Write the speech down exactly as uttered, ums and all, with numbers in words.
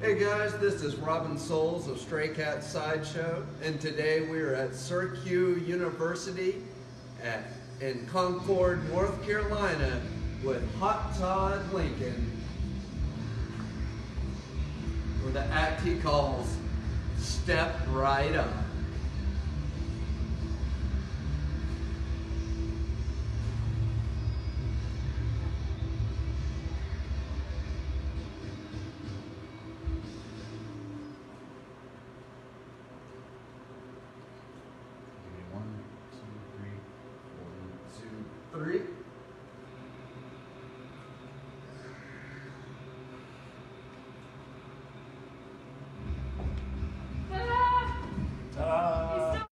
Hey guys, this is Robin Souls of Stray Cat Sideshow, and today we are at Cirq-U University at, in Concord, North Carolina with Hot Todd Lincoln for the act he calls Step Right Up. Three.